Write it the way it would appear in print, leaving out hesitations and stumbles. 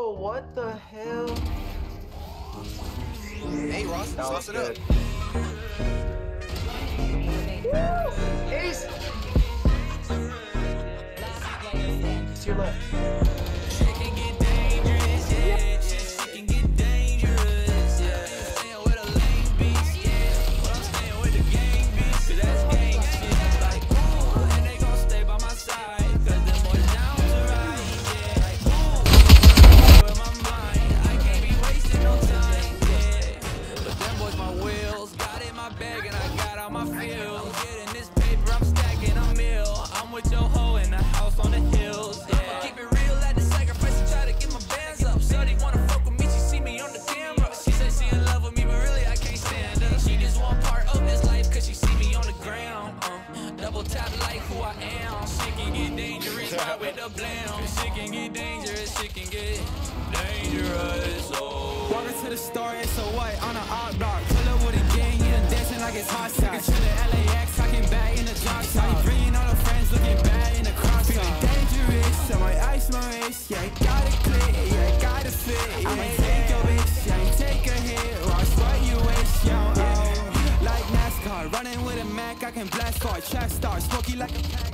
Bro, what the hell? Hey, Ross, sauce it up. Ace! It's your left. Shit can get dangerous, yeah. Shit can get dangerous, yeah. Staying with a lame beast, yeah. But I'm staying with the gang beast, 'cause that's gang shit. Like, ooh, and they gon' stay by my side, 'cause them boys down to ride, yeah. Like, ooh, with my mind, I can't be wasting no time, yeah. But them boys my wheels, got in my bag and I got all my feels. I'm getting this paper, I'm stacking a meal. I'm with your hoe in the house on the hills, yeah. Keep it real at the sacrifice and try to get my bands up. Shorty wanna fuck with me, she see me on the camera. She said she in love with me, but really I can't stand her. She just want part of this life, 'cause she see me on the ground. Double tap like who I am. Shit can get dangerous, ride with the blam. Shit can get dangerous, shit can get dangerous, oh. Walking to the store, it's a white on an art block. Pull up with a gang, yeah, dancing like it's hot sauce. To the LAX, talking back in the drop top. Bringing all the friends, looking bad in the cross. Feeling dangerous, I might ice my wrist. Yeah, I got it clear, yeah, I got it fit. I'ma take your bitch, yeah, I take a hit. Watch what you wish, yo, oh. Like NASCAR, running with a Mac, I can blast hard. Track star, smoky like a